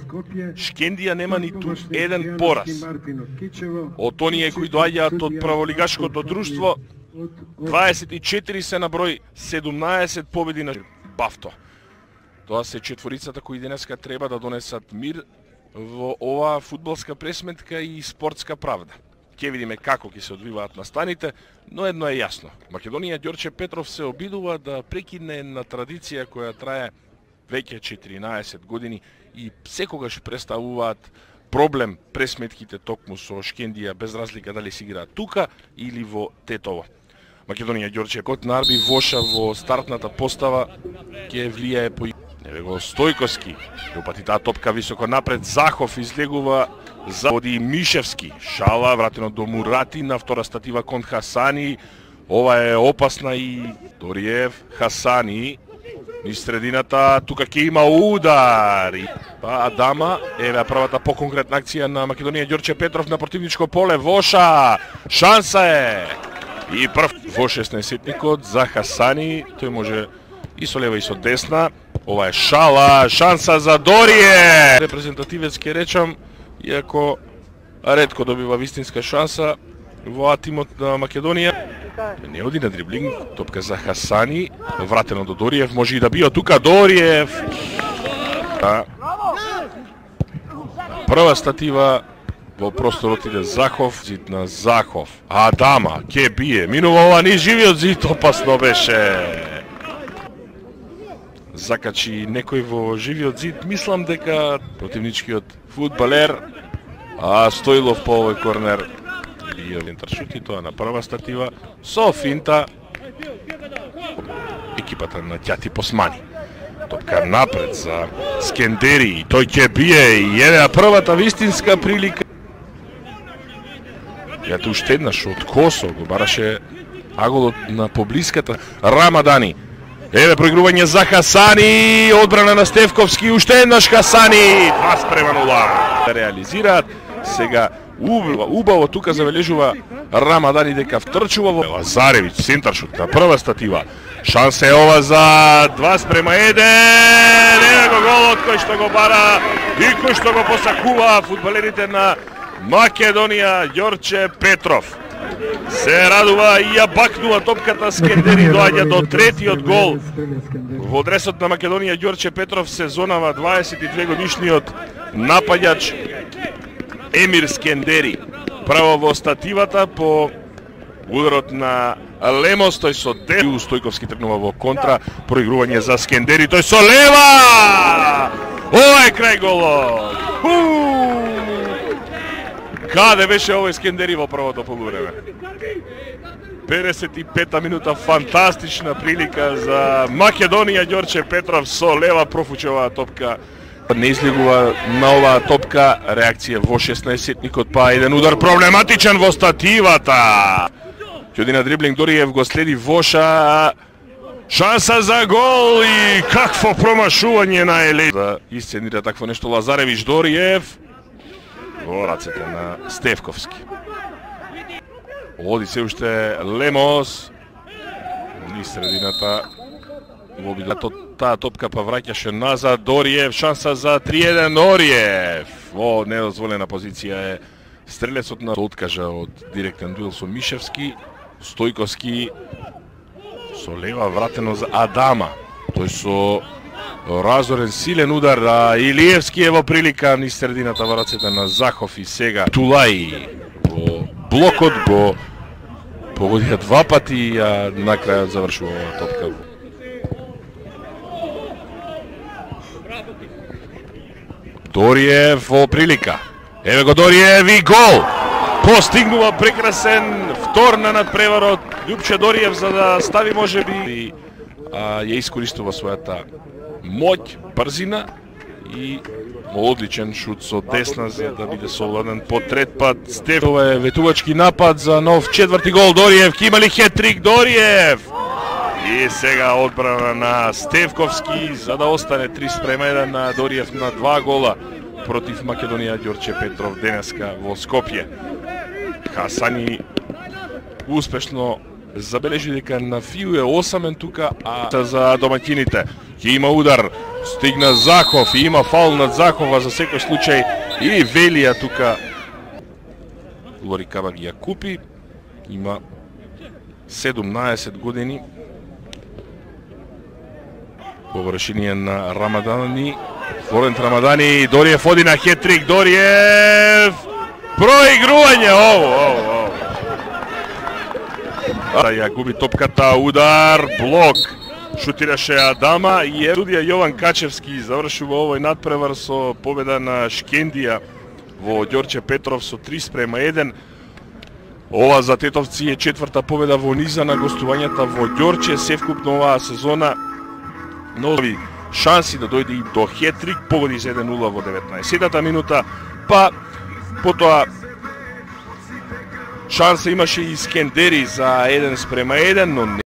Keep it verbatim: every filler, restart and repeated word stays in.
Шкендија нема ниту еден пораз. Од оние кои доаѓаат од праволигашкото друштво, дваесет и четири се на број, седумнаесет победи на Бафто. Тоа се четворицата кои денеска треба да донесат мир во оваа фудбалска пресметка и спортска правда. Ќе видиме како ќе се одвиваат настаните, но едно е јасно. Македонија Ѓорче Петров се обидува да прекине една традиција која трае веќе четиринаесет години и секогаш представуваат проблем пресметките токму со Шкендија, без разлика дали се играат тука или во Тетово. Македонија Ѓорче Кот Нарби Воша во стартната постава ќе влијае по Еве го Стојковски, опати таа топка високо напред, Захов излегува за води Мишевски, шала вратено до Мурати на втора статива кон Хасани, ова е опасна и Дориев, Хасани, низ средината, тука ќе има удар, па Адама, еве првата поконкретна акција на Македонија Ѓорче Петров на противничко поле, Воша, шанса е, и прв во шеснаесетникот за Хасани, тој може и со лева и со десна. Ова е шала, шанса за Дорие! Репрезентативец ке речам, иако ретко добива вистинска шанса во тимот на Македонија. Не оди на дриблинг, топка за Хасани, вратено до Дориев, може и да био тука Дориев. Прва статива во просторот иде Захов, зид на Захов. Адама, ке бие, минува ова низ живиот зид, опасно беше. Закачи некој во живиот зид, мислам дека противничкиот фудбалер, а Стоилов по овој корнер био вентаршут и тоа на прва статива со финта екипата на Ќати Посмани. Топка напред за Скендери, тој ќе бие и еве првата вистинска прилика. Јате уште еднаш од косо го бараше аголот на поблиската Рамадани. Еве проигрување за Хасани, одбрана на Стевковски, уште еднаш Хасани, два спрема нула. Реализираат, сега убаво, убаво тука забележува Рамадани дека втрчува во Лазаревиќ, центаршут на прва статива. Шанса е ова за два спрема еден, еве го голот кој што го бара и кој што го посакува фудбалерите на Македонија Ѓорче Петров. Се радува и ја бакнува топката, Скендери доаѓа до третиот гол во дресот на Македонија Ѓорче Петров, сезонава дваесет и две годишниот напаѓач Емир Скендери. Право во стативата по ударот на Лемос, тој со десна, Стојковски тргнува во контра, проигрување за Скендери, тој со лева! Ова е крај голот! Каде беше овој Скендери во првото полувреме? педесет и пета минута, фантастична прилика за Македонија Ѓорче Петров со лева профуче оваа топка. Не излегува на оваа топка, реакција во шеснаесетникот, па еден удар проблематичен во стативата. Ќе оди на дриблинг, Дориев го следи Воша. Шанса за гол и какво промашување на Еле. За исценира такво нешто Лазаревиќ, Дориев во рацете на Стевковски. Оди се уште Лемос низ средината. Во обидето таа топка па враќаше назад Дориев, шанса за три еден Дориев. Во недозволена позиција е стрелецот на откажа од директен дуел со Мишевски. Стојковски со лева вратено за Адама. Тој со разорен силен удар, а Илиевски е во прилика низ средината во рацете на Захов и сега Тулаи во блокот го погодија два пати, а на крајот завршува оваа топка. Дориев во прилика. Еве го Дориев и гол! Постигнува прекрасен втор на надпреварот Љупче Дориев за да стави можеби, а ја искористува својата моќ, брзина и одличен шут со десна за да биде совладен по трет пат. Стефова е ветувачки напад за нов четврти гол. Дориев ќе има ли хет-трик? Дориев! И сега одбрана на Стевковски за да остане три спрема еден на Дориев на два гола против Македонија Ѓорче Петров денеска во Скопје. Хасани успешно забележи дека на Фију е осамен тука, а за домаќините ќе има удар. Стигна Захов и има фаул над Захова за секој случај и Велија тука. Лори Каба ги ја купи. Има седумнаесет години. Површение на Рамадани. Флорент Рамадани, Дориев оди на хетрик, Дориев! Проигрување, ово, ово, ово. А, ја губи топката, удар, блок. Шутираше Адама и е судија Јован Качевски завршува овој надпревар со победа на Шкендија во Ѓорче Петров со три спрема еден. Ова за тетовци е четврта победа во низа на гостувањата во Ѓорче, севкупно оваа сезона. Нови шанси да дојде и до хетрик, погоди за еден нула во деветнаесеттата минута, па потоа шанса имаше и Скендери за еден спрема еден, но не